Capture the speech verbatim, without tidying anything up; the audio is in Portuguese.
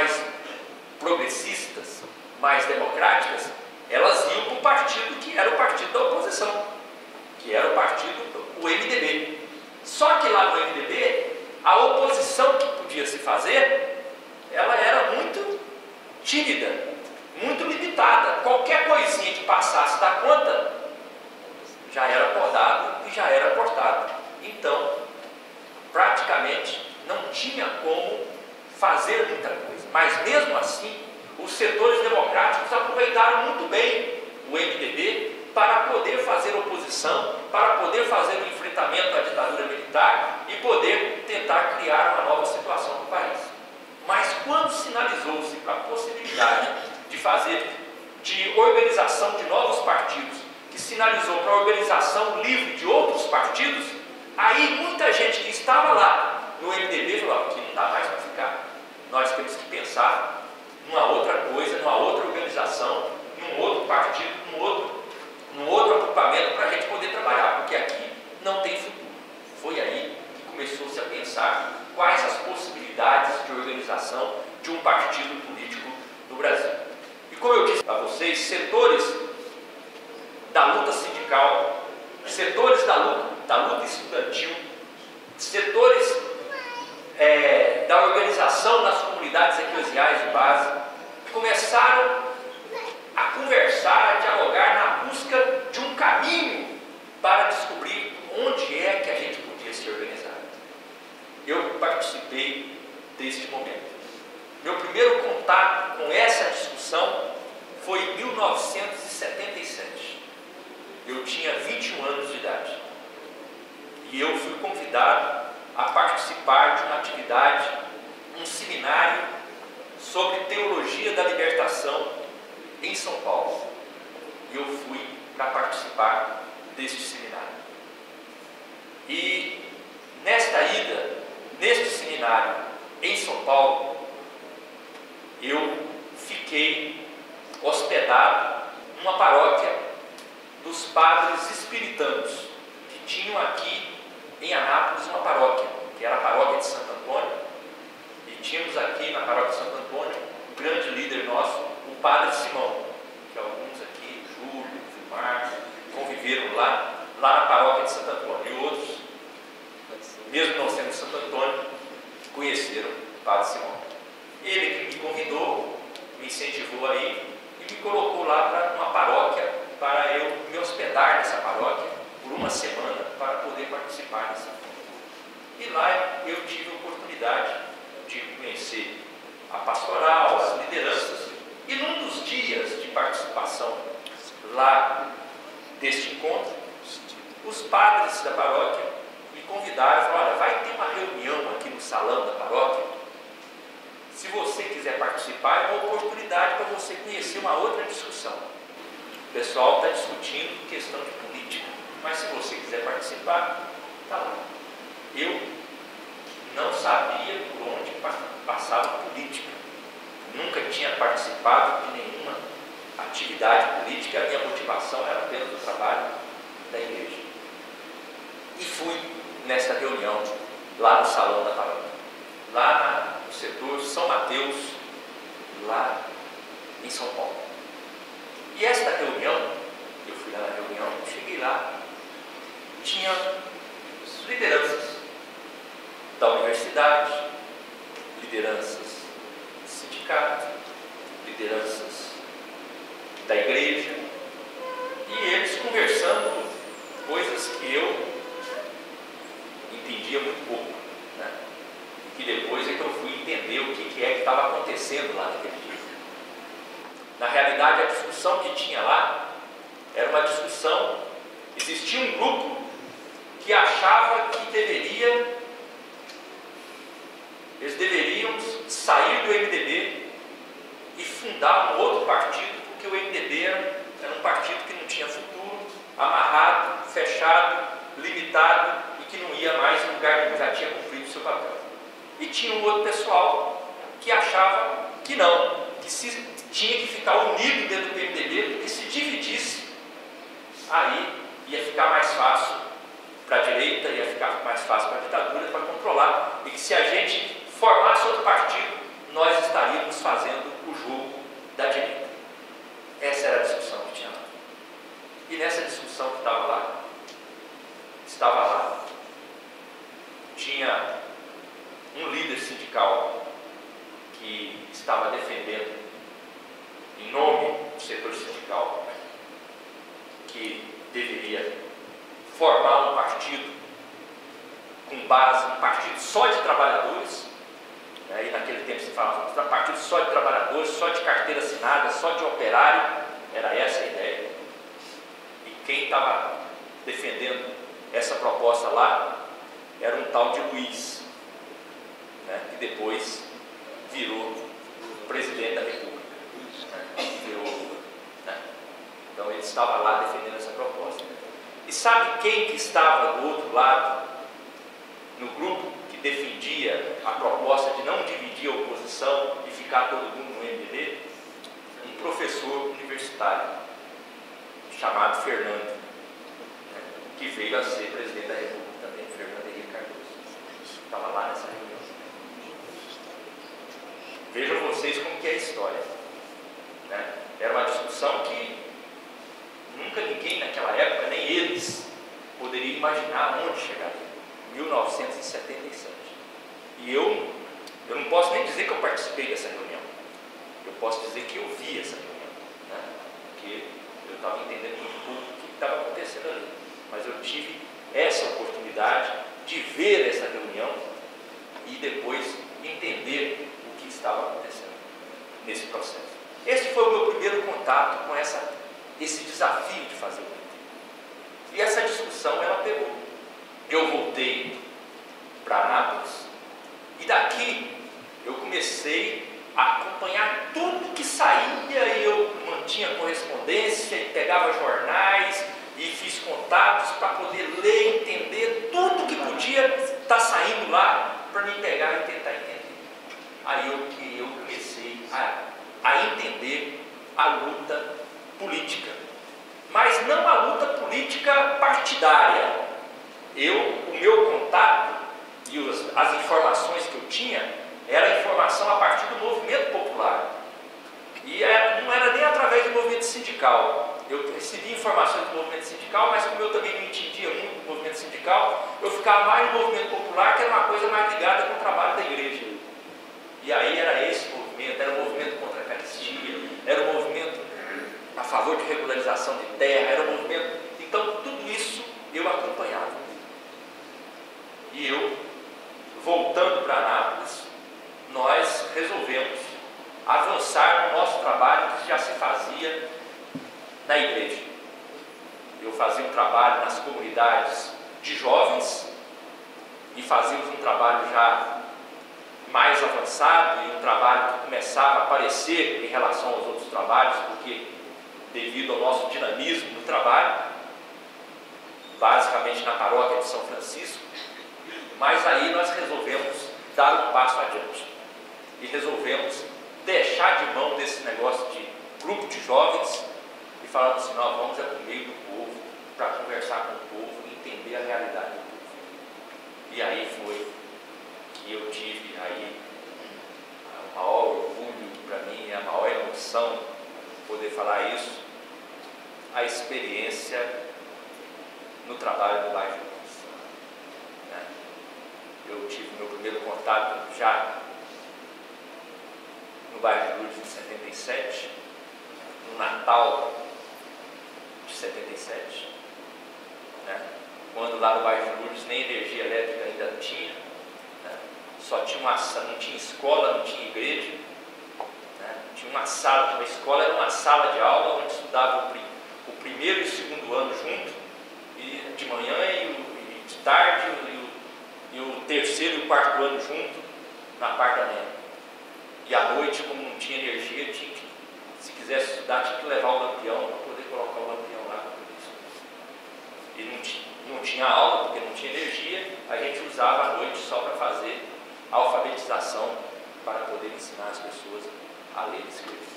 mais progressistas, mais democráticas, elas iam para o partido que era o partido da oposição, que era o partido, o M D B. Só que lá no M D B, a oposição que podia se fazer, ela era muito tímida, muito limitada. Qualquer coisinha que passasse da conta, já era podado e já era cortado. Então, praticamente, não tinha como fazer muita coisa. Mas mesmo assim, os setores democráticos aproveitaram muito bem o M D B para poder fazer oposição, para poder fazer o enfrentamento à ditadura militar e poder tentar criar uma nova situação no país. Mas quando sinalizou-se a possibilidade de fazer, de organização de novos partidos, que sinalizou para a organização livre de outros partidos, aí muita gente que estava lá no M D B falou: aqui não dá mais para ficar, nós temos que pensar numa outra coisa, numa outra organização, num outro partido, num outro, num outro agrupamento para a gente poder trabalhar, porque aqui não tem futuro. Foi aí que começou-se a pensar quais as possibilidades de organização de um partido político no Brasil. E como eu disse a vocês, setores da luta sindical, setores da luta, da luta estudantil, setores é, da organização nas comunidades eclesiais de base, começaram a conversar, a dialogar na busca de um caminho para descobrir onde é que a gente podia se organizar. Eu participei deste momento. Meu primeiro contato com essa discussão foi em mil novecentos e setenta e sete. Eu tinha vinte e um anos de idade. E eu fui convidado a participar de uma atividade, um seminário sobre teologia da libertação em São Paulo. E eu fui para participar deste seminário. E nesta ida, neste seminário em São Paulo, eu fiquei hospedado numa paróquia dos padres espiritanos, que tinham aqui em Anápolis uma paróquia, que era a paróquia de Santo Antônio, e tínhamos aqui na paróquia de Santo Antônio um grande líder nosso, o padre Simão, que alguns aqui, Júlio, Vilmar, conviveram lá, lá na paróquia de Santo Antônio, e outros, mesmo não sendo Santo Antônio, conheceram o padre Simão. Ele que me convidou, me incentivou aí e me colocou lá para uma paróquia, para eu me hospedar nessa paróquia por uma semana para poder participar dessa paróquia. E lá eu tive a oportunidade de conhecer a pastoral, as lideranças, e num dos dias de participação lá deste encontro, os padres da paróquia me convidaram e falaram: olha, vai ter uma reunião aqui no salão da paróquia. Se você quiser participar, é uma oportunidade para você conhecer uma outra discussão. O pessoal está discutindo questão de política, mas se você quiser participar, está lá. Eu não sabia por onde passava política. Nunca tinha participado de nenhuma atividade política. A minha motivação era apenas o trabalho da igreja. E fui nessa reunião lá no salão da paróquia, lá no setor São Mateus, lá em São Paulo. E esta reunião, eu fui lá na reunião, cheguei lá, tinha lideranças da universidade, lideranças do sindicato, lideranças da igreja, e eles conversando coisas que eu entendia muito pouco, né? Que depois é que eu fui entender o que, que é que estava acontecendo lá naquele dia. Na realidade, a discussão que tinha lá era uma discussão, existia um grupo que achava que deveria, eles deveriam sair do M D B e fundar um outro partido, porque o M D B era, era um partido que não tinha futuro, amarrado, fechado, limitado e que não ia mais em lugar nenhum, já tinha cumprido o seu papel. E tinha um outro pessoal que achava que não, que se, tinha que ficar unido dentro do M D B, porque se dividisse, aí ia ficar mais fácil para a direita, ia ficar mais fácil para a ditadura, para controlar, e que se a gente formasse outro partido, nós estaríamos líder sindical que estava defendendo, em nome do setor sindical, que deveria formar um partido com base, um partido só de trabalhadores, né? E naquele tempo se falava um partido só de trabalhadores, só de carteira assinada, só de operário, era essa a ideia. E quem estava defendendo essa proposta lá era um tal de Luiz, né? Que depois virou presidente da República, né? Virou, né? Então ele estava lá defendendo essa proposta. E sabe quem que estava do outro lado, no grupo que defendia a proposta de não dividir a oposição e ficar todo mundo no M D B? Um professor universitário chamado Fernando, né? Que veio a ser presidente da República também, Fernando Henrique Cardoso. Estava lá nessa reunião. Vejam vocês como que é a história, né? Era uma discussão que nunca ninguém naquela época, nem eles, poderia imaginar onde chegaria. mil novecentos e setenta e sete. E eu, eu não posso nem dizer que eu participei dessa reunião. Eu posso dizer que eu vi essa reunião, né? Porque eu estava entendendo muito pouco o que estava acontecendo ali. Mas eu tive essa oportunidade de ver essa reunião e depois entender o que estava acontecendo nesse processo. Esse foi o meu primeiro contato com essa, esse desafio de fazer o P T. E essa discussão ela pegou. Eu voltei para Anápolis e daqui eu comecei a acompanhar tudo que saía e eu mantinha correspondência e pegava jornais e fiz contatos para poder ler, entender tudo que podia estar saindo lá para me pegar e tentar entender. Aí eu, eu comecei a, a entender a luta política, mas não a luta política partidária. Eu, o meu contato e os, as informações que eu tinha era informação a partir do movimento popular. E era, não era nem através do movimento sindical. Eu recebi informações do movimento sindical, mas como eu também não entendia muito do movimento sindical, eu ficava mais no movimento popular, que era uma coisa mais ligada com o trabalho da igreja. E aí era esse movimento, era o movimento contra a carestia, era o movimento a favor de regularização de terra, era o movimento... Então, tudo isso eu acompanhava. E eu, voltando para Anápolis, nós resolvemos avançar no nosso trabalho que já se fazia na igreja. Eu fazia um trabalho nas comunidades de jovens e fazíamos um trabalho já mais avançado e um trabalho que começava a aparecer em relação aos outros trabalhos, porque devido ao nosso dinamismo no trabalho, basicamente na paróquia de São Francisco. Mas aí nós resolvemos dar um passo adiante e resolvemos deixar de mão desse negócio de grupo de jovens e falamos assim, nós vamos para o meio do povo para conversar com o povo e entender a realidade do povo. E aí foi que eu tive aí o maior orgulho para mim, a maior emoção poder falar isso, a experiência no trabalho do bairro. Eu tive meu primeiro contato já no bairro de Lourdes em setenta e sete, no Natal de setenta e sete, né? Quando lá no bairro de Lourdes nem energia elétrica ainda não tinha, né? Só tinha uma, não tinha escola, não tinha igreja, né? Tinha uma sala, uma escola era uma sala de aula onde estudava o, o primeiro e o segundo ano junto, e de manhã e, o, e de tarde e o e o terceiro e o quarto ano junto, na parte da manhã. E à noite, como não tinha energia, tinha que, se quisesse estudar, tinha que levar o lampião para poder colocar o lampião lá para poder estudar. E não tinha, não tinha aula, porque não tinha energia, a gente usava a noite só para fazer a alfabetização, para poder ensinar as pessoas a ler e escrever.